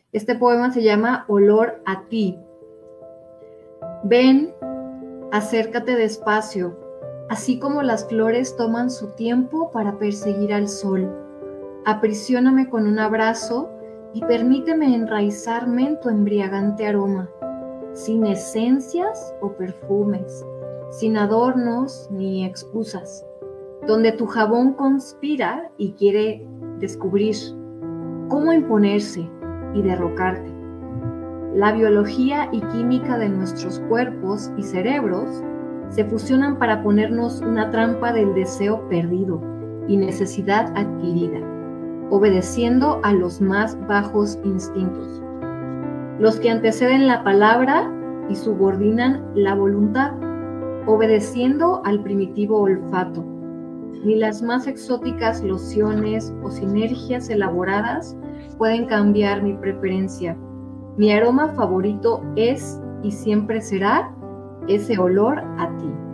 Este poema se llama Olor a ti. Ven, acércate despacio, así como las flores toman su tiempo para perseguir al sol. Aprisióname con un abrazo y permíteme enraizarme en tu embriagante aroma, sin esencias o perfumes, sin adornos ni excusas, donde tu jabón conspira y quiere descubrir cómo imponerse y derrocarte. La biología y química de nuestros cuerpos y cerebros se fusionan para ponernos una trampa del deseo perdido y necesidad adquirida, obedeciendo a los más bajos instintos, los que anteceden la palabra y subordinan la voluntad, obedeciendo al primitivo olfato. Ni las más exóticas lociones o sinergias elaboradas pueden cambiar mi preferencia. Mi aroma favorito es y siempre será ese olor a ti.